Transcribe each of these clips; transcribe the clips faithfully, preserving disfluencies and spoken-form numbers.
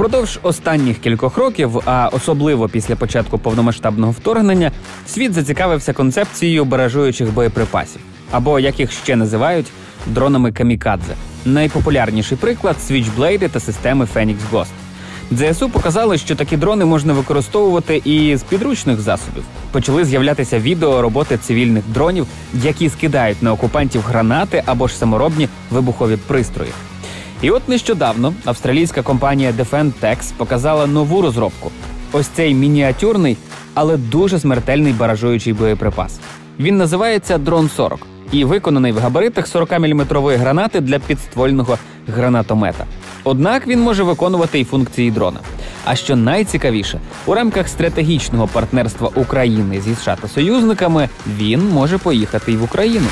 Впродовж останніх кількох років, а особливо після початку повномасштабного вторгнення, світ зацікавився концепцією баражуючих боєприпасів, або, як їх ще називають, дронами камікадзе. Найпопулярніший приклад – Switchblade та системи Phoenix Ghost. ЗСУ показали, що такі дрони можна використовувати і з підручних засобів. Почали з'являтися відео роботи цивільних дронів, які скидають на окупантів гранати або ж саморобні вибухові пристрої. І от нещодавно австралійська компанія Defentex показала нову розробку. Ось цей мініатюрний, але дуже смертельний баражуючий боєприпас. Він називається дрон сорок і виконаний в габаритах сорокаміліметрової гранати для підствольного гранатомета. Однак він може виконувати і функції дрона. А що найцікавіше, у рамках стратегічного партнерства України зі США та союзниками він може поїхати й в Україну.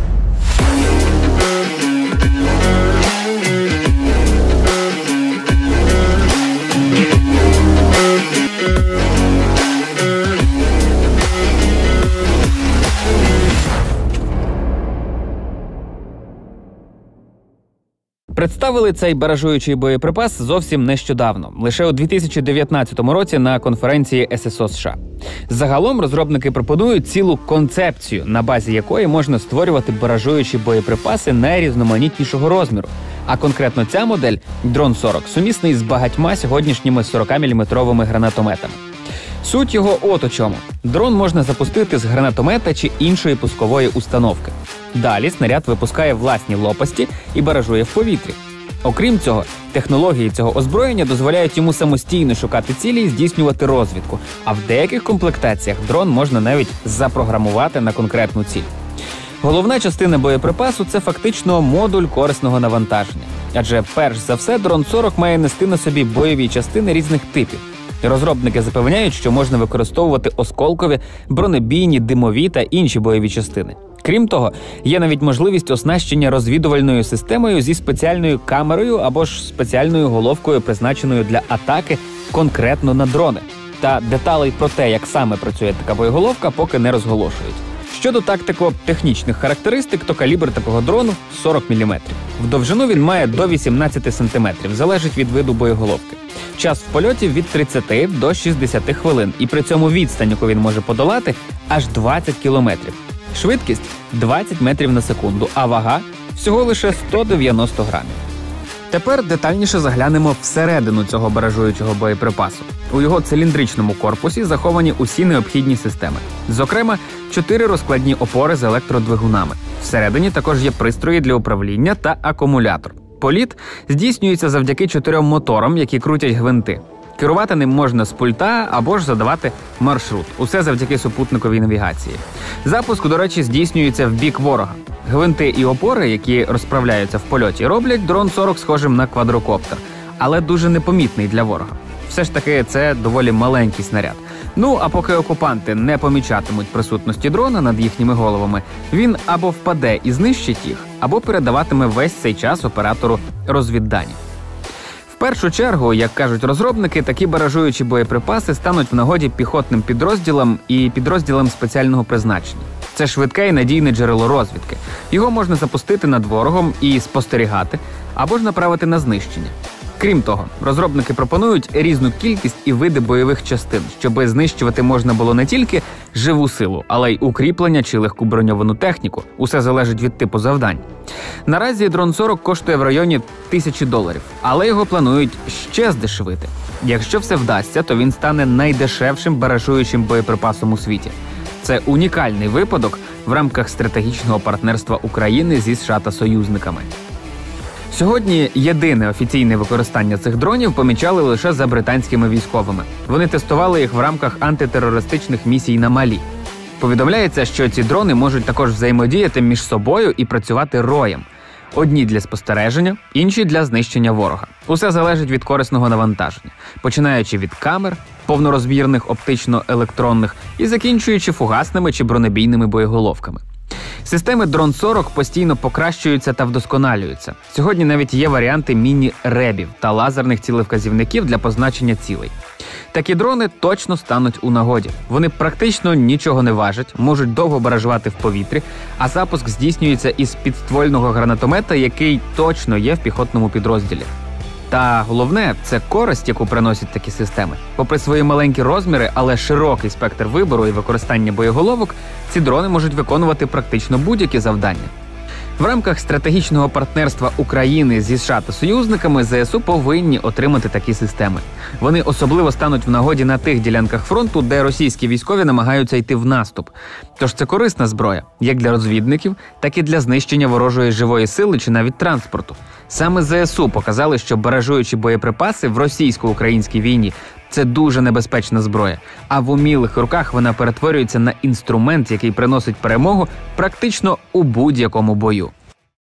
Представили цей баражуючий боєприпас зовсім нещодавно, лише у дві тисячі дев'ятнадцятому році на конференції ес ес о США. Загалом розробники пропонують цілу концепцію, на базі якої можна створювати баражуючі боєприпаси найрізноманітнішого розміру. А конкретно ця модель, дрон сорок, сумісний з багатьма сьогоднішніми сорокаміліметровими гранатометами. Суть його от у чому. Дрон можна запустити з гранатомета чи іншої пускової установки. Далі снаряд випускає власні лопасті і баражує в повітрі. Окрім цього, технології цього озброєння дозволяють йому самостійно шукати цілі і здійснювати розвідку, а в деяких комплектаціях дрон можна навіть запрограмувати на конкретну ціль. Головна частина боєприпасу – це фактично модуль корисного навантаження. Адже перш за все дрон сорок має нести на собі бойові частини різних типів. Розробники запевняють, що можна використовувати осколкові, бронебійні, димові та інші бойові частини. Крім того, є навіть можливість оснащення розвідувальною системою зі спеціальною камерою або ж спеціальною головкою, призначеною для атаки конкретно на дрони. Та деталей про те, як саме працює така боєголовка, поки не розголошують. Щодо тактико-технічних характеристик, то калібр такого дрону – сорок міліметрів. В довжину він має до вісімнадцяти сантиметрів, залежить від виду боєголовки. Час в польоті від тридцяти до шістдесяти хвилин, і при цьому відстань, яку він може подолати, аж двадцять кілометрів. Швидкість – двадцять метрів на секунду, а вага – всього лише сто дев'яносто грамів. Тепер детальніше заглянемо всередину цього баражуючого боєприпасу. У його циліндричному корпусі заховані усі необхідні системи. Зокрема, чотири розкладні опори з електродвигунами. Всередині також є пристрої для управління та акумулятор. Політ здійснюється завдяки чотирьом моторам, які крутять гвинти. Керувати ним можна з пульта або ж задавати маршрут. Усе завдяки супутниковій навігації. Запуск, до речі, здійснюється в бік ворога. Гвинти і опори, які розправляються в польоті, роблять дрон сорок схожим на квадрокоптер, але дуже непомітний для ворога. Все ж таки, це доволі маленький снаряд. Ну, а поки окупанти не помічатимуть присутності дрона над їхніми головами, він або впаде і знищить їх, або передаватиме весь цей час оператору розвіддані. В першу чергу, як кажуть розробники, такі баражуючі боєприпаси стануть в нагоді піхотним підрозділам і підрозділам спеціального призначення. Це швидке і надійне джерело розвідки. Його можна запустити над ворогом і спостерігати, або ж направити на знищення. Крім того, розробники пропонують різну кількість і види бойових частин, щоби знищувати можна було не тільки живу силу, але й укріплення чи легку броньовану техніку. Усе залежить від типу завдань. Наразі дрон сорок коштує в районі тисячі доларів, але його планують ще здешевити. Якщо все вдасться, то він стане найдешевшим баражуючим боєприпасом у світі. Це унікальний випадок в рамках стратегічного партнерства України зі США та союзниками. Сьогодні єдине офіційне використання цих дронів помічали лише за британськими військовими. Вони тестували їх в рамках антитерористичних місій на Малі. Повідомляється, що ці дрони можуть також взаємодіяти між собою і працювати роєм. Одні для спостереження, інші для знищення ворога. Усе залежить від корисного навантаження, починаючи від камер, повнорозмірних оптично-електронних і закінчуючи фугасними чи бронебійними боєголовками. Системи дрон сорок постійно покращуються та вдосконалюються. Сьогодні навіть є варіанти міні-ребів та лазерних цілевказівників для позначення цілей. Такі дрони точно стануть у нагоді. Вони практично нічого не важать, можуть довго баражувати в повітрі, а запуск здійснюється із підствольного гранатомета, який точно є в піхотному підрозділі. Та головне – це користь, яку приносять такі системи. Попри свої маленькі розміри, але широкий спектр вибору і використання боєголовок, ці дрони можуть виконувати практично будь-які завдання. В рамках стратегічного партнерства України зі США та союзниками ЗСУ повинні отримати такі системи. Вони особливо стануть в нагоді на тих ділянках фронту, де російські військові намагаються йти в наступ. Тож це корисна зброя, як для розвідників, так і для знищення ворожої живої сили чи навіть транспорту. Саме ЗСУ показали, що баражуючі боєприпаси в російсько-українській війні – це дуже небезпечна зброя, а в умілих руках вона перетворюється на інструмент, який приносить перемогу практично у будь-якому бою.